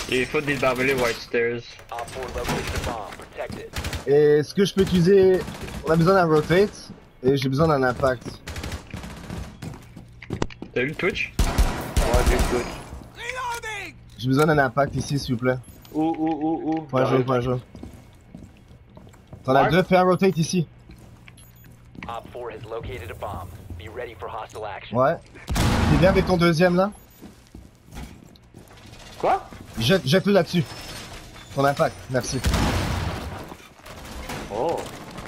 Il faut des barbelés White Stairs. Et ce que je peux utiliser, on a besoin d'un rotate et j'ai besoin d'un impact. T'as eu le Twitch? Ouais, j'ai le Twitch. J'ai besoin d'un impact ici s'il vous plaît. Où? Point jaune. T'en as deux, fais un rotate ici. Ouais. T'es bien avec ton deuxième là? Quoi? Jette-le là-dessus. Ton impact, merci. Oh.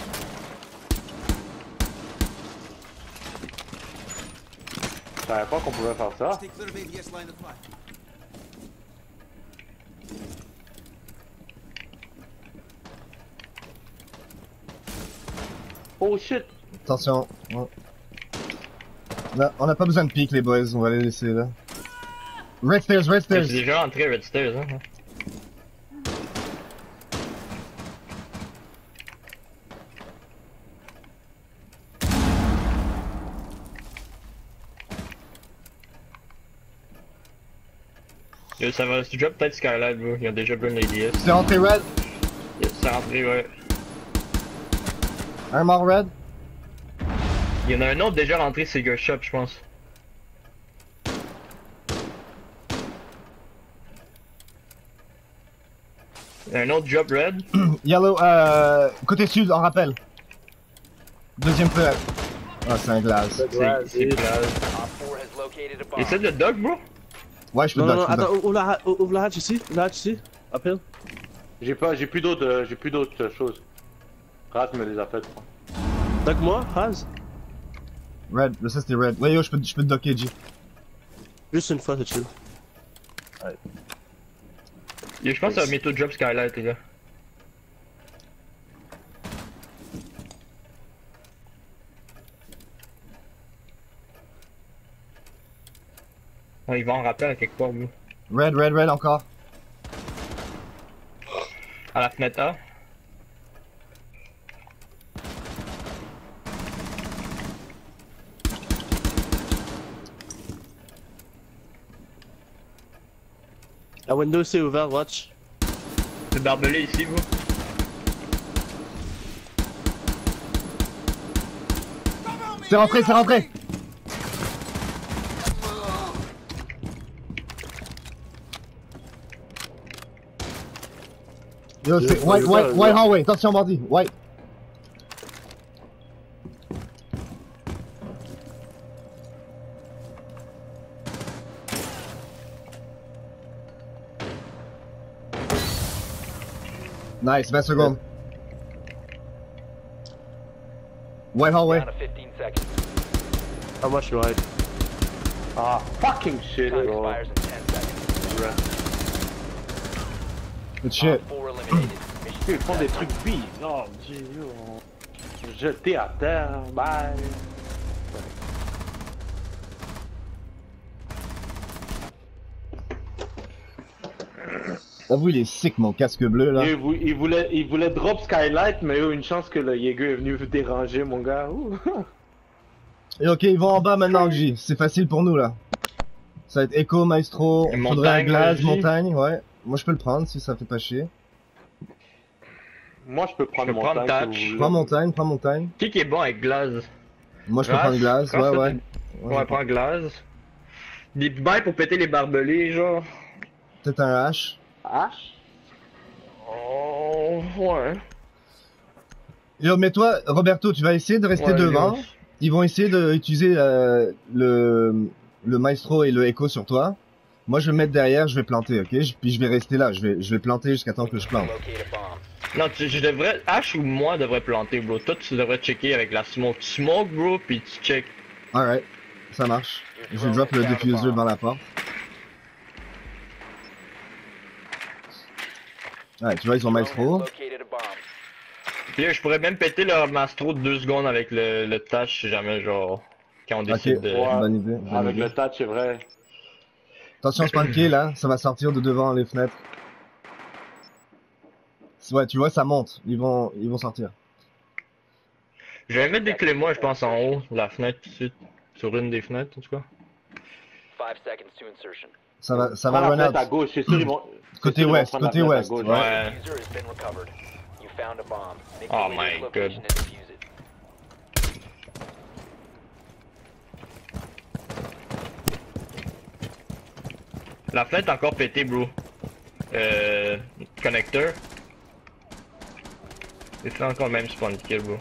Je savais pas qu'on pouvait faire ça. Oh shit! Attention. Ouais. Là, on n'a pas besoin de pique les boys, on va les laisser là. Red stairs. C'est déjà entré Red Stairs, hein. Yo, ça va se drop peut-être Skylight, bro. Ils ont déjà burn les DS. C'est rentré red. Yes, c'est rentré, ouais. Un mort red. Il y en a un autre déjà rentré Cigar Shop, je pense. Un autre drop red. Yellow, côté sud, on rappelle. Deuxième feu. Ah, c'est un glace. C'est glace. Essaie de dog, bro. Ouais, je peux Non, dock, attends, ouvre la hatch ici, appelle. J'ai plus d'autres choses. Raz me les a faites. Dock-moi, Raz. Red, ça c'était red. Ouais, yo, je peux te docker, G. Juste une fois, c'est chill. Yo, je pense que ça va bientôt drop Skylight, les gars. Ouais, ils vont en rappeler à quelque part, bro. Red encore. À la fenêtre A. La window c'est ouvert, watch. C'est barbelé ici, bro. C'est rentré. Yo, c'est white hallway, attention bandit, white. Nice, 20 secondes. White hallway. Ah, moi je suis right. Ah, fucking shit, bro. Good shit. Ils font des trucs billes. Oh, Dieu. Jeté à terre, bye. Avoue, il est sick mon casque bleu là. Il voulait drop Skylight, mais une chance que le Jaeger est venu déranger, mon gars. Ouh. Et ok, ils vont en bas maintenant, G. C'est facile pour nous là. Ça va être Echo, Maestro, faudrait un glace, montagne, ouais. Moi je peux le prendre si ça fait pas chier. Moi je peux prendre montagne. Prends montagne. Qui est bon avec glace? Moi je peux prendre glace, ouais. Ouais, prends glace. Des bails pour péter les barbelés, genre. Peut-être un H. H? Oh, ouais. Yo, mais toi, Roberto, tu vas essayer de rester devant. Yes. Ils vont essayer d'utiliser le Maestro et le Echo sur toi. Moi je vais me mettre derrière, je vais planter, ok? Puis je vais rester là, je vais planter jusqu'à temps que je plante. Non, je devrais. H ou moi devrais planter, bro. Toi, tu devrais checker avec la smoke. Tu smoke, bro, puis tu check. Alright, ça marche. Je vais drop le diffuser devant la porte. Ouais, tu vois, ils ont Maestro. Puis là, je pourrais même péter leur Mastro de 2 secondes avec le touch si jamais, genre. Quand on décide de. Ouais, bonne idée. avec le touch, c'est vrai. Attention, spanké là, ça va sortir de devant les fenêtres. Ouais, tu vois, ça monte. Ils vont sortir. Je vais mettre des clés, moi, je pense, en haut, la fenêtre, tout de suite. Sur une des fenêtres, en tout cas. Ça va run out. À gauche, c'est sûr, ils vont... Côté ouest, Ils vont prendre côté la place à ouest. gauche. Ouais. Ouais. Diffuser has been recovered. You found a bomb. Make Oh your way to my its location and defuse it. La fenêtre est encore pétée, bro. Connecteur. Et c'est encore le même spawn kill, bro.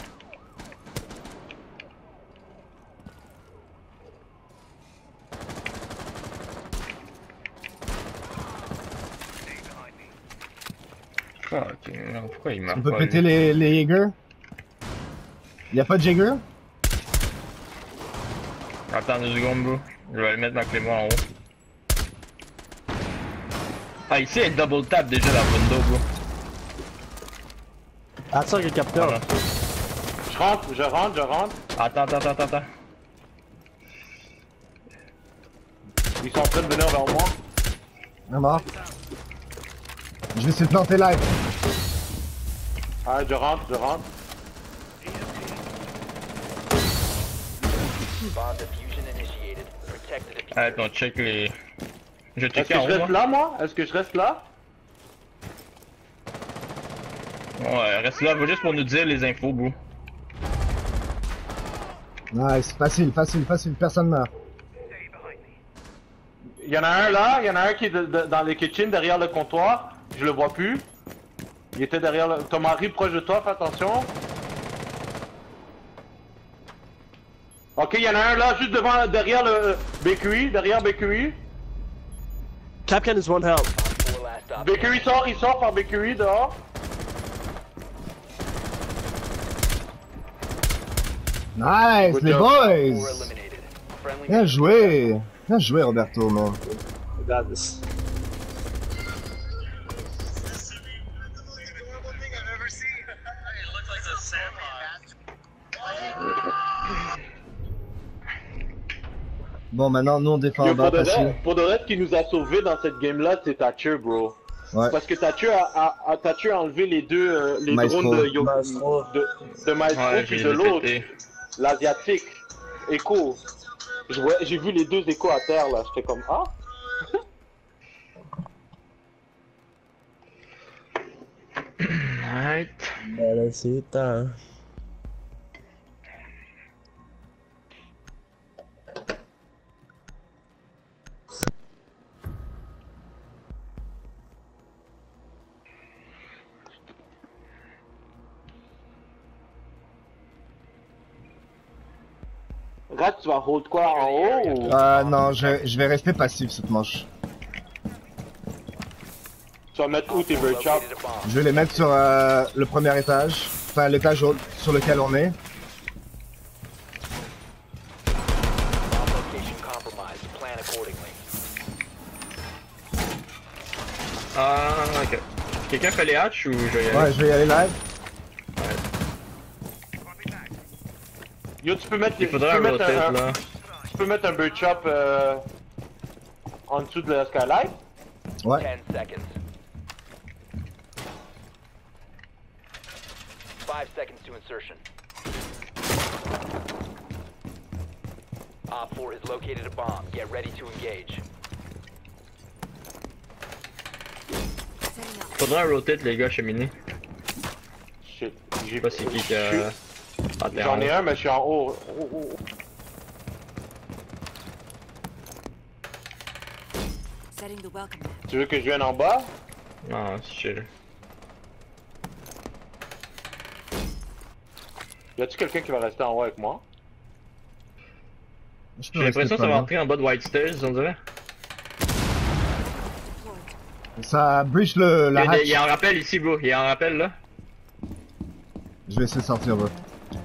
Fuck, pourquoi il marche On peut pas, péter lui? les Jaeger? Y'a pas de Jaeger? Attends 2 secondes, bro. Je vais aller mettre ma clé moi en haut. Ah, ici, elle double tap déjà la window, bro. Attends, il y a le capteur. Ah, non. Je rentre. Attends. Ils sont en train de venir vers moi. Ah mort. Je vais essayer de planter live. Ah, je rentre. Bomb diffusion initiated. Protect the diffuser. Arrête, on check les... Je Est-ce check que en je haut, reste moi. là, moi? Est-ce que je reste là? Ouais, reste là, va juste pour nous dire les infos, bro. Nice, facile, personne meurt. Il y en a un là, il y en a un qui est dans les kitchens derrière le comptoir. Je le vois plus. Il était derrière le... Ton mari proche de toi, fais attention. Ok, il y en a un là, juste devant, derrière le BQI, derrière BQI. Capcan is one health. Op 4 last stop. BQI sort, il sort par BQI dehors. Nice, Good les job. 4 boys! eliminated. Friendly Bien joué! Bien joué, Roberto, man. I got this. Bon, maintenant, nous, on défend en Yo, bas, facile. pour de vrai, ce qui nous a sauvés dans cette game là, c'est Thatcher, bro. Ouais. Parce que Thatcher Thatcher a enlevé les deux les Maestro. drones de Maestro. de Maestro Ouais, puis j'ai de l'autre, pété. l'asiatique, Echo. J'ai vu les deux échos à terre là, j'étais comme ah. Alright. Là, c'est temps. Rat, tu vas hold quoi en haut ou... Non, je vais rester passif cette manche. Tu vas mettre où tes bird chops? located a bomb. Je vais les mettre sur le premier étage. Enfin, l'étage sur lequel on est. Bomb location compromised. Plan accordingly. Ah, ok. Quelqu'un fait les hatches ou je vais y aller? Ouais, je vais y aller live. Yo, tu peux mettre, Il faudrait un rotate là. tu peux mettre un bird chop en dessous de la skylight? Ouais. 10 seconds. 5 seconds to insertion. Op 4 has located a bomb. Get ready to engage. Faudrait un rotate les gars cheminés. Shit. Je sais pas c'est qui a... Ah, t'es J'en en ai haut. un, mais je suis en haut. Setting the welcome mat. Tu veux que je vienne en bas? Non, c'est chill. Y a-tu quelqu'un qui va rester en haut avec moi? Je peux J'ai rester l'impression que ça pas va loin. entrer en bas de White Stairs, on dirait. Ça breach la Il hatch. y a un rappel ici, bro. Il y a un rappel là. Je vais essayer de sortir, bro.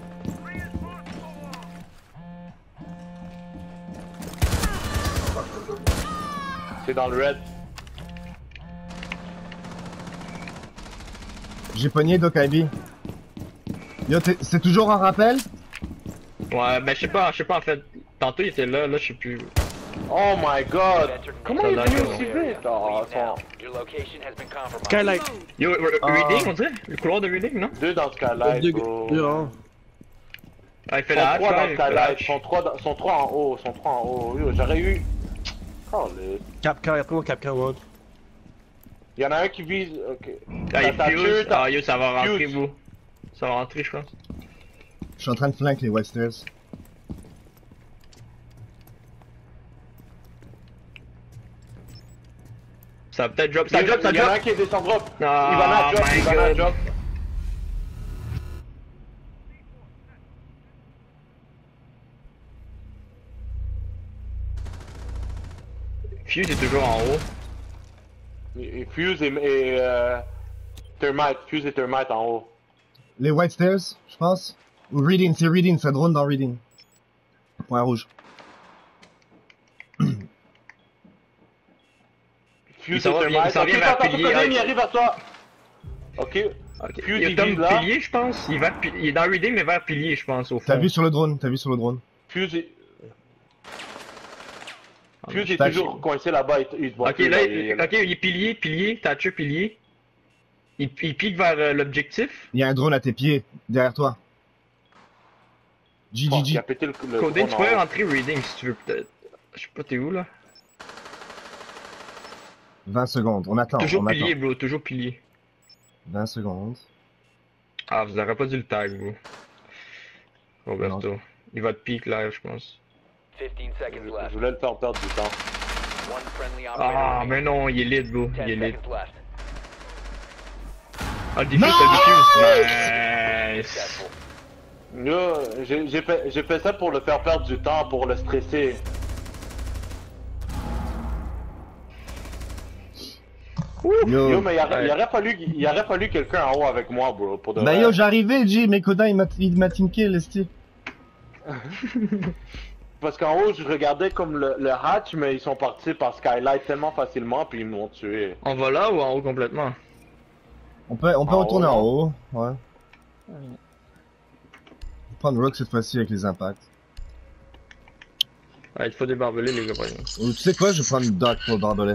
C'est dans le red. J'ai pogné Dokaibi. Yo, c'est toujours un rappel? Ouais, ben je sais pas en fait. Tantôt il était là, je sais plus. Oh my god! Comment il est venu D'accord. aussi vite? Oh, Now, your location has been compromised. Skylight. Yo, reading on dirait? Le couloir de reading, non? deux dans Skylight, Deux, bro. deux en haut. Ah, il fait Ils sont la hatch, trois dans ouais, il fait la Skylight, hatch. sont trois en haut, sont trois en haut. Yo, j'aurais eu... Oh, le... Capcan, après mon Capcan one. Il y en a un qui vise. Ok. Ah, il T'as fuse. tué, Ah, yo, ça va rentrer, Fuse. vous. Ça va rentrer, je pense. Je suis en train de flank les white stairs. Ça va peut-être drop, ça drop, ça Il y en a un drop. qui est descend drop. Oh Il va à drop, my il va à God. drop. Fuse est toujours en haut. Et Fuse et Thermite. Fuse et Thermite en haut. Les white stairs, je pense. Ou reading, c'est reading, ça drone dans reading. Point rouge. Fuse et s'en va bien, Thermite. il s'en vient Ok, vers attends, pilier, Corinne, ok. il arrive à toi. Ok. Ok. Fuse, Il il est comme vise là. pilier, je pense. Il est dans reading, mais vers pilier, je pense, au fond. T'as vu sur le drone, t'as vu sur le drone. Fuse est... Ah, Fuse est T'as- toujours coincé là-bas, il te voit Ok, plus, là, il- ok, il est pilier, Thatcher pilier. Il pique vers l'objectif. Il y a un drone à tes pieds, derrière toi. Fuck, il a GGG. pété le Coding, drone tu en pourrais haut. rentrer reading si tu veux, peut-être. Je sais pas, t'es où là? 20 secondes, on attend, Toujours on pilier, attend. bro, toujours pilier. 20 secondes. Ah, vous aurez pas dû le tag, vous. Roberto. Il va te pique là, je pense. 15 seconds Je left. voulais le faire perdre du temps. One friendly operator Ah, remaining. mais non, il est lit, bro. 10 Il est lit. seconds left. Ah, le defuse, le defuse. Nice. Successful. Là, j'ai fait ça pour le faire perdre du temps, pour le stresser. Yo, Yo. mais il aurait fallu quelqu'un en haut avec moi, bro, pour de Bah vrai. yo, j'arrivais, G, mais Koda il m'a tinké, l'esti. Parce qu'en haut, je regardais comme le hatch, mais ils sont partis par Skylight tellement facilement, puis ils m'ont tué. On va là ou en haut complètement? On peut En retourner haut, en haut, ouais. Prendre Rook cette fois-ci avec les impacts. Ouais, il faut des barbelés, les gars, par exemple. Ou tu sais quoi, je vais prendre Doc pour le barbelé.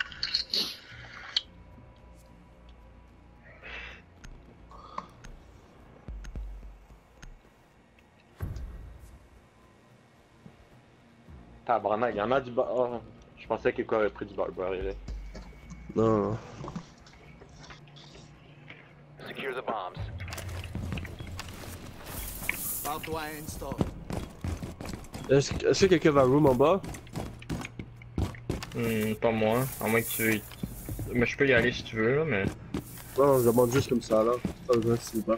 Tabarnak, il y en a du oh, je pensais qu'il aurait pris du barbelé. Non. Secure the bombs. Est-ce que quelqu'un va room en bas? Pas moi, à moins que tu... Mais je peux y aller si tu veux, là, mais... Non, je demande juste comme ça là. Pas besoin si pas.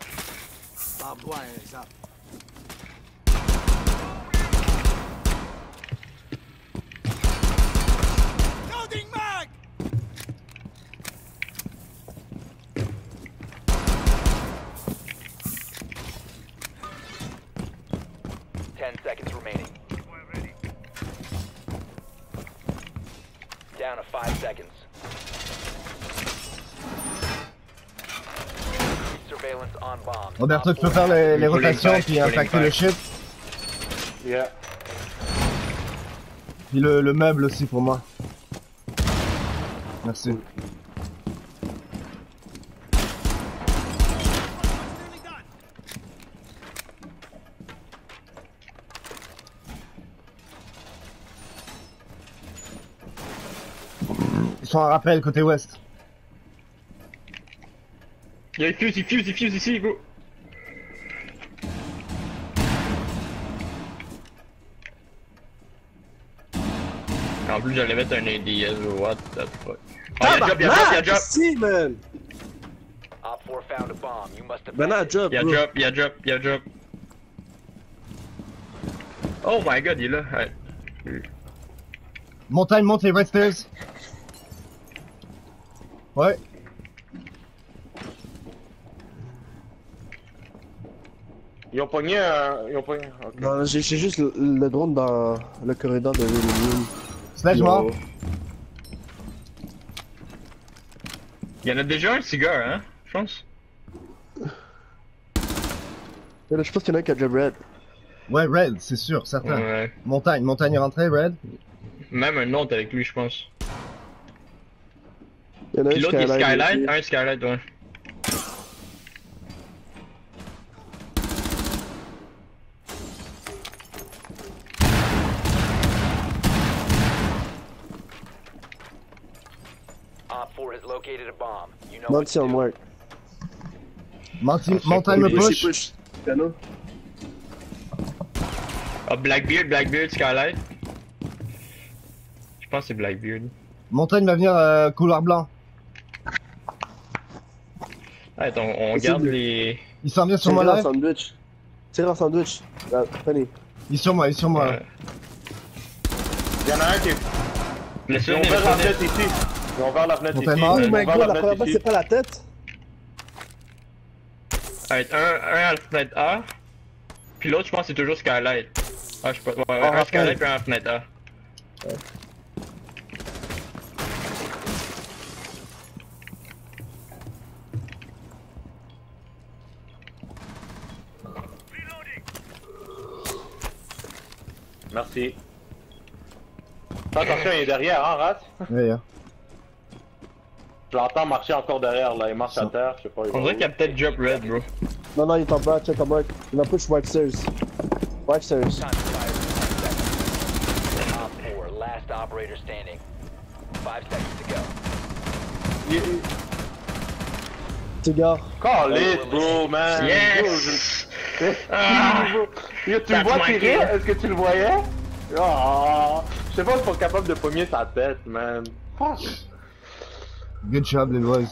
Ten seconds remaining. Down to 5 seconds. Surveillance on bombs. Roberto, tu peux faire les Il faut rotations l'impact, puis il faut impacter le l'impact. ship. Yeah. Puis le meuble aussi pour moi. Merci. Ils sont en rappel côté ouest. Il fuse ici, go! En plus, j'allais mettre un ADS, what the fuck. Oh, il y a drop! Si, man! Op 4 found a bomb. You must have Ben là, job, Il y a bro. drop, il y a drop. Oh my god, il est là. Ouais. Montagne, monte les red stairs. Ouais. Ils ont pogné un... Ils ont pogné... ok. Non, j'ai juste le drone dans le corridor de room. Sledge mort. Il y en a déjà un cigare, hein, je pense. Là, je pense qu'il y en a un qui a job red. Ouais, red, c'est sûr, certain. Ouais. Montagne, montagne est rentrée, red. Même un autre avec lui, je pense. Il y en a Puis un l'autre, il est Skylight. Skylight, un Skylight, ouais. Op 4 has located located a bomb. You know what Monty to on do. work. Montagne me push. Piano. Ah, Blackbeard, Skylight. Je pense que c'est Blackbeard. Montagne va venir couloir blanc. Ouais, on garde les. Il s'en vient sur moi Tire en live. sandwich. Tire en sandwich. Ah, Penny. Il est sur moi, Ouais. Y'en a un qui est. Ils Laisse-le ont venir, ouvert la laisse-le fenêtre ici. Ils ont ouvert la fenêtre ici. Montagne mort. Oh Ils ont my ouvert god, la fenêtre première fois ici. c'est pas la tête. venir. Un à la fenêtre A. Puis l'autre, je pense que c'est toujours Skylight. Ah, je sais pas. Ouais, Ah, un ok. Skylight puis un à la fenêtre A. Merci. Fais attention, il est derrière, hein, Rat? Ouais, hein. Je l'entends marcher encore derrière, là. Il marche à terre, je sais pas. On dirait qu'il y a peut-être Drop Red, bro. Non, non, il est en bas, check en bas. Il va push white stairs. White stairs. Time expires in 10 seconds. Op 4, last operator standing. 5 seconds to go. Petit gars. Calisse, bro, man. Yes! Bro, Ah! Yo, tu le That's vois my tirer? kill. Est-ce que tu le voyais? Oh, je sais pas si ils sont capables de pogner sa tête, man. Fuck. Good job les boys.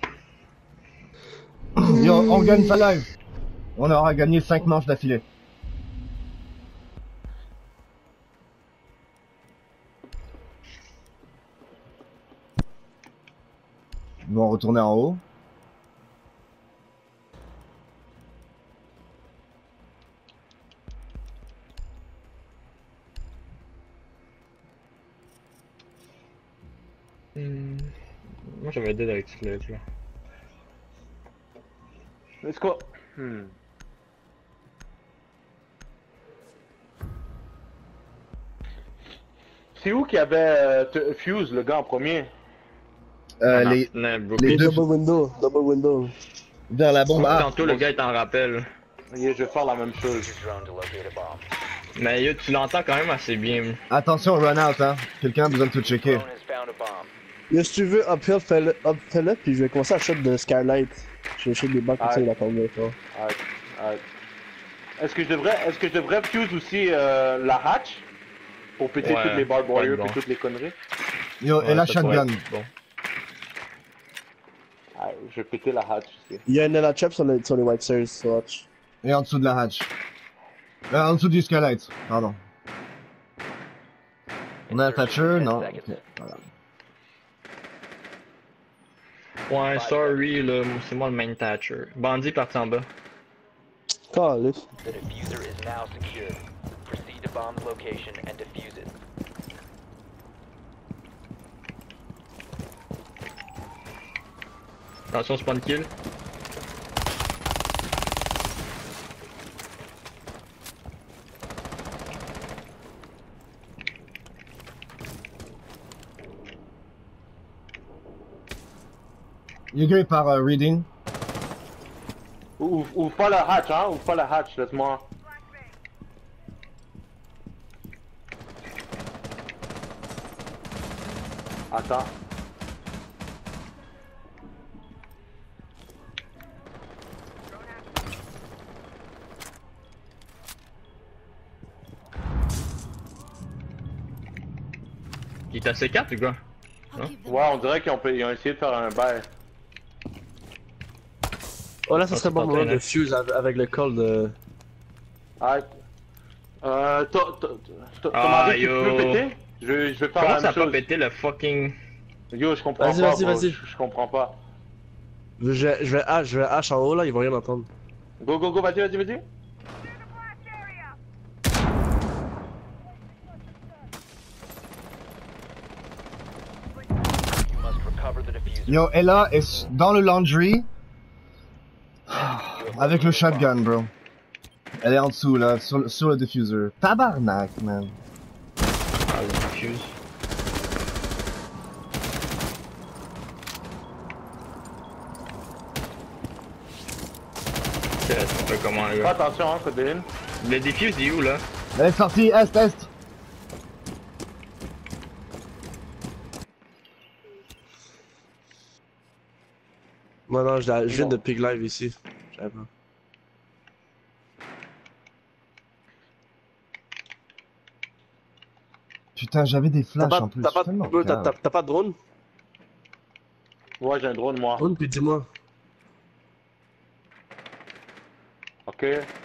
Yo, on gagne ça live. On aura gagné 5 manches d'affilée. Ils vont retourner en haut. Moi j'avais dead avec ce là. Let's go. C'est où qu'il y avait Fuse, le gars en premier? Les Les deux Double window, double window. vers la bombe A. Tantôt le gars est en rappel. Yeah, je vais faire la même chose. Use your drone to locate a bomb. Mais yo, tu l'entends quand même assez bien. Attention, run out, hein. Quelqu'un a besoin de tout checker. Drone has found a bomb. Yo, si tu veux, uphill, fais-le, puis je vais commencer à shot de Skylight. Je vais shot des bacs comme ça, il a tombé, toi. Arrête, arrête. Est-ce que je devrais Fuse aussi la hatch? Pour péter Ouais, toutes les barbed ouais, warriors bon. et toutes les conneries? Yo, et la ça pourrait shotgun. être Bon. Ah, je vais péter la hatch aussi. Il y a une la trap sur les white stairs, so watch. Et en dessous de la hatch. En dessous du skylight. Pardon. On a un Thatcher? Non. Ok, voilà. Ouais, sorry, là, c'est moi le main Thatcher. Bandit parti en bas. Calif. The diffuser is now secured. Proceed to bomb's location and defuse it. Attention, spawn kill. Yuga est par reading. Ouvre pas la hatch, hein? Ouvre pas la hatch, laisse-moi. Attends. Il est à C4 ou quoi? I'll give them Ouais, on dirait qu'ils ont essayé de faire un bail. Oh là, ça Ah, serait c'est bon pas moment terrible. de fuse avec le call de. Arrête. Ton Ah, mari, tu yo. peux péter? Je vais faire Comment la ça a même pas chose. pété le fucking. Yo, je comprends Vas-y, pas, vas-y, bro. vas-y. Je comprends pas. Je vais H en haut là, ils vont rien entendre. Go, go, go, vas-y, vas-y, vas-y. You must recover the diffuser. Yo, Ella est dans le laundry. Avec le shotgun, bro. Elle est en dessous, là, sur le diffuser. Tabarnak, man. Ah, le diffuse. C'est un peu comment, Fais là. attention, hein, Codéine. Le diffuse, il est où, là? Elle est sortie, est. Non, je viens de Pig Live ici. Je savais pas. Putain, j'avais des flashs en plus. T'as pas de drone? Ouais, j'ai un drone, moi. Drone, puis dis-moi. Ok.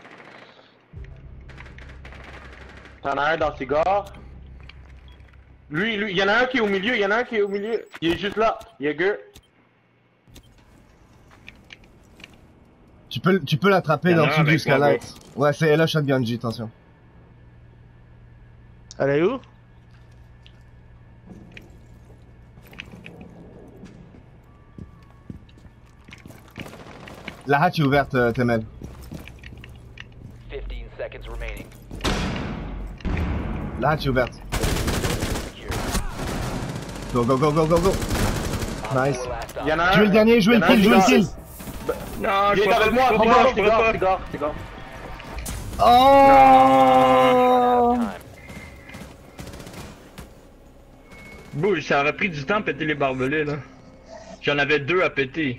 T'en as un dans le cigare. Lui, il y en a un qui est au milieu, il est juste là. Jäger. Tu peux l'attraper Il y en dans a le un dessous du avec moi, skylight. Ouais, c'est Ella Shotgun G, attention. Elle est où? La hatch est ouverte, Temel. 15 seconds remaining. La hatch est ouverte. Secure. Go, go, go, go, go, go. Nice. Four last Il y en a un. Jouez le dernier, jouez le kill, jouez le kill. Non, Il est avec moi, cigare. Oh! time. Bouge, ça aurait pris du temps à péter les barbelés là. J'en avais 2 à péter.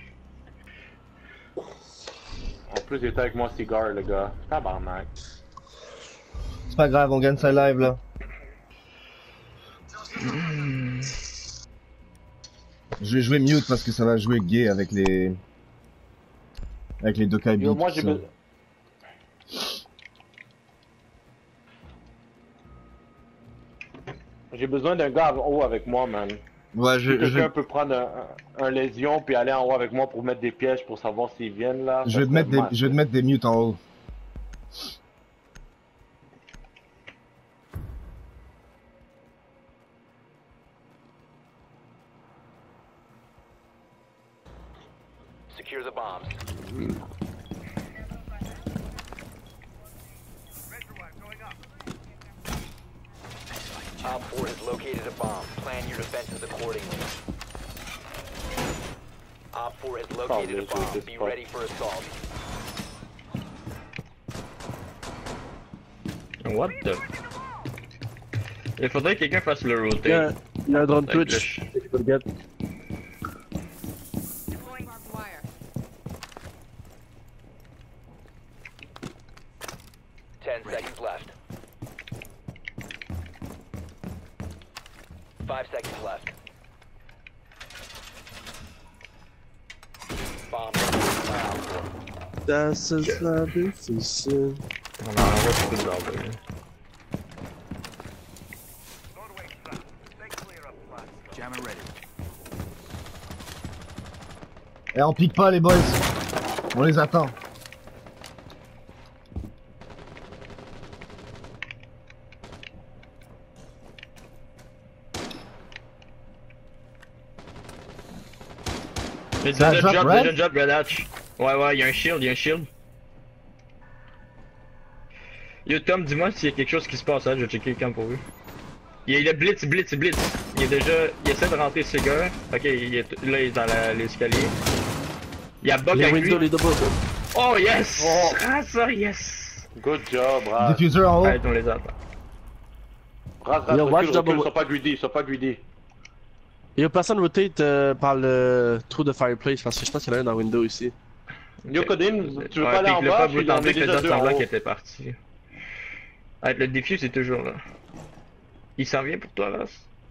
En plus, il était avec moi, cigare, le gars. Tabarnak. C'est pas grave, on gagne ça live là. Je vais jouer mute parce que ça va jouer gay avec les... Avec les Dokai Yo, beats. moi, j'ai ça. besoin. J'ai besoin d'un gars en haut avec moi, man. Ouais, Si quelqu'un peut prendre un lésion puis aller en haut avec moi pour mettre des pièges pour savoir s'ils viennent là. je vais te mettre des mutes en haut. Secure the bombs. Op 4 has located a bomb. Plan your defenses accordingly. Op 4 has located a bomb. Be ready for assault. What the... Il faudrait que quelqu'un fasse le rotate. Il y a un drone Avec Twitch. le Je peux le get. Deploying barbed wire. 10 seconds left. 5 seconds left. Bomb located by Op 4. Das ist la difficile. On en envoie beaucoup de barbelés. Et on pique pas les boys. On les attend. Déjà drop job, red? déjà job, Red Hatch. Ouais, y'a un shield, Yo Tom, dis-moi s'il y a quelque chose qui se passe, hein, je vais checker le camp pour vous. Il est blitz. Il est déjà... Il essaie de rentrer ce gars. Ok, là il est dans l'escalier. Il y a Buck Les avec windows, lui. les doubles. Oh yes! Oh. Ah ça, yes! Good job, Raz. Diffuser en haut. Arrête, on les attend. Raz, Yo, watch recule, double- sois pas greedy. Y'a personne rotate par le trou de fireplace parce que je pense qu'il y en a un dans Windows ici. Yo, Codin, tu veux Ouais, pas aller puis en qu'il a bas? pas Il voulu y en a tenter, déjà faisant deux en semblant haut. qu'il était parti. Arrête, le défi c'est toujours là. Il s'en vient pour toi, Ras?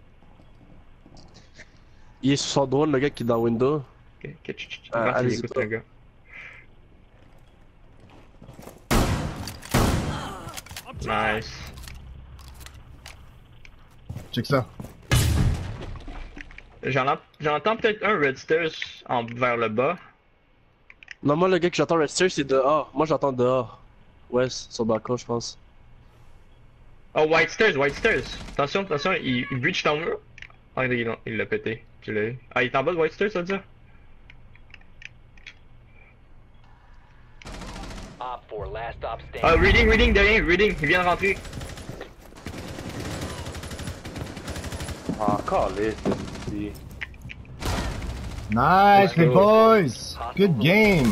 Il est sur son drone, le gars qui est dans Windows. Ok, Ah, il allez-y, écoute toi. un gars. Nice. Check ça. J'en entends peut-être un Red Stairs vers le bas. Non, moi, le gars que j'entends Red Stairs, c'est dehors. Moi, j'entends dehors. Ouais, sur le balcon, je pense. Oh, White Stairs. Attention, il breach ton mur. Ah, non, il l'a pété. Tu l'as eu. Ah, il est en bas de White Stairs, ça veut dire? Op 4, last stop standing. Ah, reading, derrière, il vient de rentrer. Ah, calé, c'est Nice, les go. boys. Good game.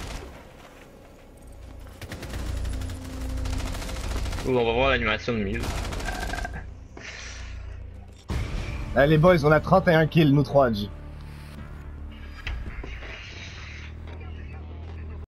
Ouh, on va voir l'animation de Muse. Allez, les boys, on a 31 kills, nous 3, G.